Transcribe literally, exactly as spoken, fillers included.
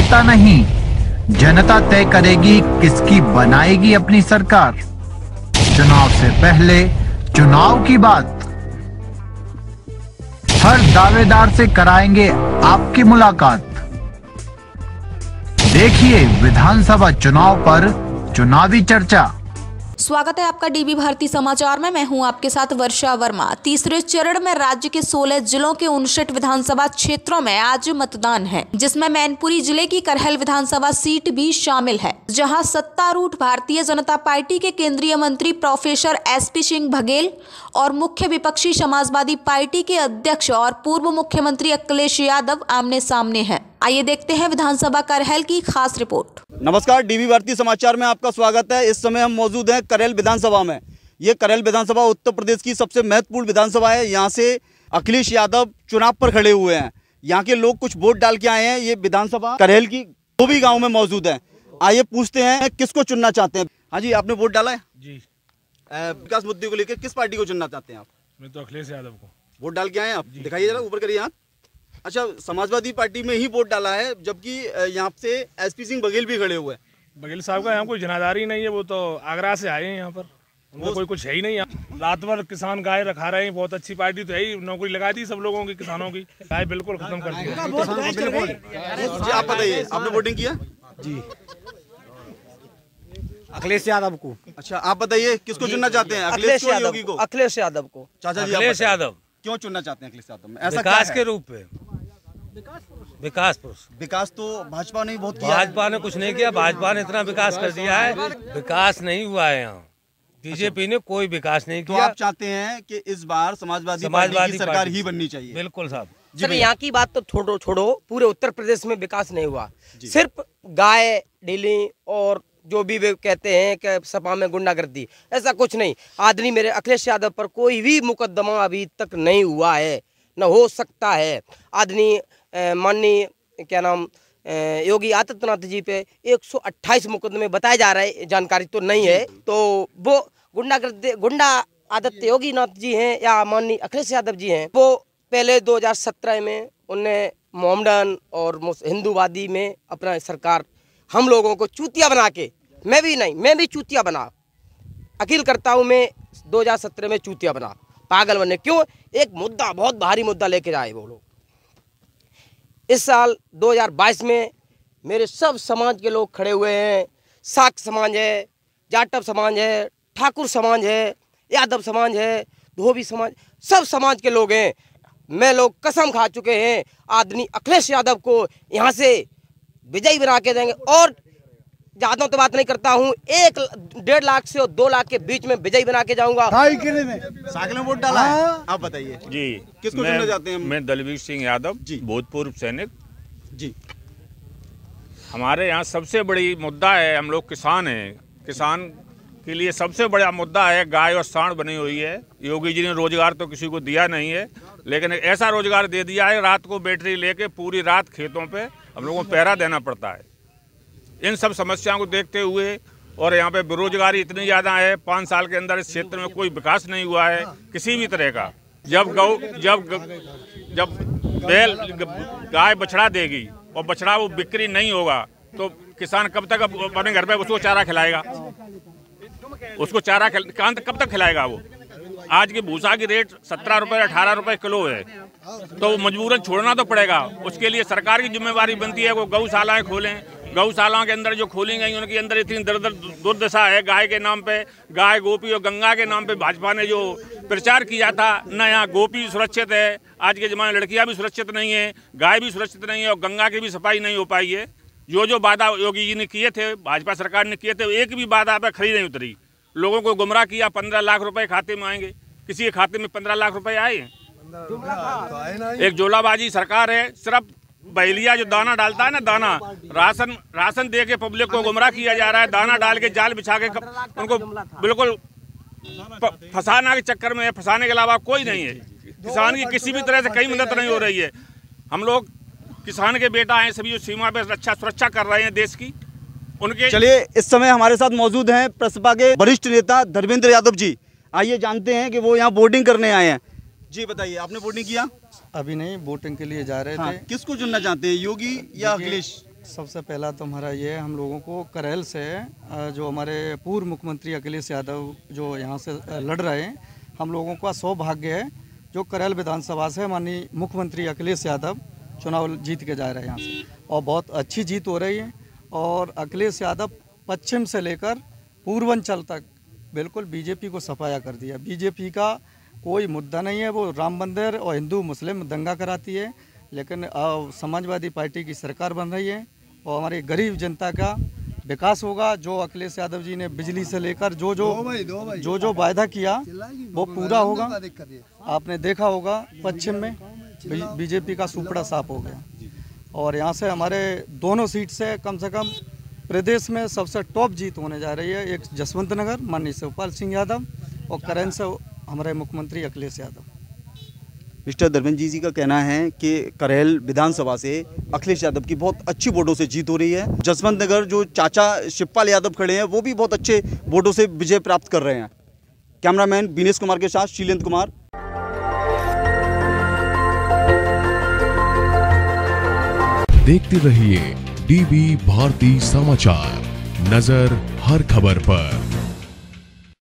नेता नहीं, जनता तय करेगी किसकी बनाएगी अपनी सरकार। चुनाव से पहले चुनाव की बात, हर दावेदार से कराएंगे आपकी मुलाकात। देखिए विधानसभा चुनाव पर चुनावी चर्चा। स्वागत है आपका डीबी भारती समाचार में। मैं हूं आपके साथ वर्षा वर्मा। तीसरे चरण में राज्य के सोलह जिलों के उनसठ विधानसभा क्षेत्रों में आज मतदान है, जिसमें मैनपुरी जिले की करहल विधानसभा सीट भी शामिल है, जहां सत्तारूढ़ भारतीय जनता पार्टी के केंद्रीय मंत्री प्रोफेसर एसपी सिंह बघेल और मुख्य विपक्षी समाजवादी पार्टी के अध्यक्ष और पूर्व मुख्यमंत्री अखिलेश यादव आमने सामने हैं। आइए देखते हैं विधानसभा करहल की खास रिपोर्ट। नमस्कार, डीबी भारती समाचार में आपका स्वागत है। इस समय हम मौजूद हैं करहल विधानसभा में। ये करहल विधानसभा उत्तर प्रदेश की सबसे महत्वपूर्ण विधानसभा है। यहाँ से अखिलेश यादव चुनाव पर खड़े हुए हैं। यहाँ के लोग कुछ वोट डाल के आए हैं। ये विधानसभा करहल की धोबी गाँव में मौजूद है। आइए पूछते हैं किसको चुनना चाहते हैं। हाँ जी, आपने वोट डाला है जी। विकास मुद्दे को लेकर किस पार्टी को चुनना चाहते हैं आप? मैं तो अखिलेश यादव को वोट डाल के आए हैं आप? दिखाइए जरा, ऊपर करिए हाथ। अच्छा, समाजवादी पार्टी में ही वोट डाला है, जबकि यहाँ से एसपी सिंह बघेल भी खड़े हुए हैं। बघेल साहब का यहाँ कोई जनाधारी नहीं है, वो तो आगरा से आए हैं यहाँ पर। उनका कोई कुछ है ही नहीं। रात भर किसान गाय रखा रहे हैं। बहुत अच्छी पार्टी तो है ही, नौकरी लगा दी सब लोगों की, किसानों की गाय बिल्कुल खत्म कर दी। आप बताइए, आपने वोटिंग किया? जी, अखिलेश यादव को। अच्छा, आप बताइए किसको चुनना चाहते हैं? अखिलेश यादव को? अखिलेश यादव को। चाचा जी, अखिलेश यादव क्यों चुनना चाहते हैं अखिलेश यादव में? ऐसा विकास के रूप में। विकास पुरुष। विकास तो भाजपा ने बहुत किया। भाजपा ने कुछ नहीं किया। भाजपा ने इतना विकास कर दिया है, विकास नहीं हुआ है यहाँ। बीजेपी ने कोई विकास नहीं किया। तो आप चाहते हैं कि इस बार समाजवादी पार्टी की सरकार ही बननी चाहिए? बिल्कुल साहब। सर, यहाँ की बात तो छोड़ो छोड़ो पूरे उत्तर प्रदेश में विकास नहीं हुआ। सिर्फ गाय डेली और जो भी वे कहते हैं कि सपा में गुंडागर्दी, ऐसा कुछ नहीं। आदमी मेरे अखिलेश यादव पर कोई भी मुकदमा अभी तक नहीं हुआ है, न हो सकता है। आदमी माननीय क्या नाम योगी आदित्यनाथ जी पे एक सौ अट्ठाईस मुकदमे बताए जा रहे हैं, जानकारी तो नहीं है। तो वो गुंडागर्दी गुंडा आदित्य योगी नाथ जी हैं या माननीय अखिलेश यादव जी हैं। वो पहले दो हज़ार सत्रह में उनने मोमडन और हिंदूवादी में अपना सरकार हम लोगों को चूतिया बना के, मैं भी नहीं, मैं भी चूतिया बना, अकील करता हूँ मैं दो हज़ार सत्रह में चूतिया बना, पागल बने। क्यों? एक मुद्दा, बहुत भारी मुद्दा लेके आए वो लोग। इस साल दो हज़ार बाईस में मेरे सब समाज के लोग खड़े हुए हैं। साक समाज है, जाटव समाज है, ठाकुर समाज है, यादव समाज है, धोबी समाज, सब समाज के लोग हैं। मैं लोग कसम खा चुके हैं, आदमी अखिलेश यादव को यहाँ से विजयी बना के देंगे। और ज्यादा तो बात नहीं करता हूँ, एक डेढ़ लाख से और दो लाख के बीच में विजयी बना के जाऊंगा। साइकिल में वोट डाला है। आप बताइए जी, किसको चुनना चाहते हैं? मैं दलवीर सिंह यादव जी, भूतपूर्व सैनिक जी। हमारे यहाँ सबसे बड़ी मुद्दा है, हम लोग किसान हैं। किसान के लिए सबसे बड़ा मुद्दा है गाय और सांड बनी हुई है। योगी जी ने रोजगार तो किसी को दिया नहीं है, लेकिन ऐसा रोजगार दे दिया है, रात को बैटरी लेके पूरी रात खेतों पे हम लोगों को पहरा देना पड़ता है। इन सब समस्याओं को देखते हुए, और यहाँ पे बेरोजगारी इतनी ज़्यादा है, पाँच साल के अंदर इस क्षेत्र में कोई विकास नहीं हुआ है किसी भी तरह का। जब गौ जब जब बैल गाय बछड़ा देगी और बछड़ा वो बिक्री नहीं होगा, तो किसान कब तक अपने घर पे उसको चारा खिलाएगा? उसको चारा कब तक खिलाएगा वो? आज की भूसा की रेट सत्रह रुपये अठारह रुपये किलो है, तो मजबूरन छोड़ना तो पड़ेगा। उसके लिए सरकार की जिम्मेवारी बनती है वो गौशालाएं खोलें। गौशालाओं के अंदर जो खोली गई उनके अंदर इतनी दर दर दुर्दशा है। गाय के नाम पे, गाय गोपी और गंगा के नाम पे भाजपा ने जो प्रचार किया था, न यहाँ गोपी सुरक्षित है, आज के ज़माने में लड़कियाँ भी सुरक्षित नहीं है, गाय भी सुरक्षित नहीं है और गंगा की भी सफाई नहीं हो पाई है। जो जो वादा योगी जी ने किए थे, भाजपा सरकार ने किए थे, एक भी वादा पर खरी नहीं उतरी। लोगों को गुमराह किया, पंद्रह लाख रुपए खाते में आएंगे। किसी के खाते में पंद्रह लाख रुपए आए हैं? एक जोलाबाजी सरकार है। सिर्फ बैलिया जो दाना डालता है ना, दाना राशन राशन दे के पब्लिक को गुमराह किया जा रहा है। दाना डाल के जाल बिछा के उनको बिल्कुल फंसाने के चक्कर में, फंसाने के अलावा कोई नहीं है। किसान की किसी भी तरह से कहीं मदद नहीं हो रही है। हम लोग किसान के बेटा हैं, सभी जो सीमा पे रक्षा सुरक्षा कर रहे हैं देश की, उनके। चलिए, इस समय हमारे साथ मौजूद हैं प्रसपा के वरिष्ठ नेता धर्मेंद्र यादव जी। आइए जानते हैं कि वो यहाँ वोटिंग करने आए हैं। जी बताइए, आपने वोटिंग किया? अभी नहीं, वोटिंग के लिए जा रहे हाँ, थे। किसको चुनना चाहते हैं, योगी या अखिलेश? सबसे पहला तो हमारा ये है, हम लोगों को करेल से अ, जो हमारे पूर्व मुख्यमंत्री अखिलेश यादव जो यहाँ से अ, लड़ रहे हैं, हम लोगों का सौभाग्य है जो करेल विधानसभा से माननीय मुख्यमंत्री अखिलेश यादव चुनाव जीत के जा रहे हैं यहाँ से, और बहुत अच्छी जीत हो रही है। और अखिलेश यादव पश्चिम से लेकर पूर्वांचल तक बिल्कुल बीजेपी को सफाया कर दिया। बीजेपी का कोई मुद्दा नहीं है, वो राम मंदिर और हिंदू मुस्लिम दंगा कराती है, लेकिन समाजवादी पार्टी की सरकार बन रही है और हमारी गरीब जनता का विकास होगा। जो अखिलेश यादव जी ने बिजली से लेकर जो जो जो जो वायदा किया वो पूरा होगा। आपने देखा होगा पश्चिम में बीजेपी का सुपड़ा साफ हो गया, और यहाँ से हमारे दोनों सीट से कम से कम प्रदेश में सबसे टॉप जीत होने जा रही है। एक जसवंत नगर माननीय शिवपाल सिंह यादव और करेन से हमारे मुख्यमंत्री अखिलेश यादव। मिस्टर धर्मेंद्र जी जी का कहना है कि करेल विधानसभा से अखिलेश यादव की बहुत अच्छी वोटों से जीत हो रही है। जसवंत नगर जो चाचा शिवपाल यादव खड़े हैं वो भी बहुत अच्छे वोटों से विजय प्राप्त कर रहे हैं। कैमरामैन विनेश कुमार के साथ शीलेंद्र कुमार। देखते रहिए डीबी भारती समाचार, नजर हर खबर पर।